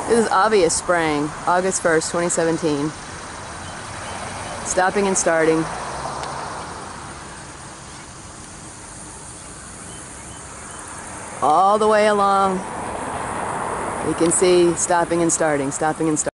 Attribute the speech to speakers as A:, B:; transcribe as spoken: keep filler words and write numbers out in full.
A: This is obvious spraying, August first, twenty seventeen. Stopping and starting. All the way along, you can see stopping and starting, stopping and starting.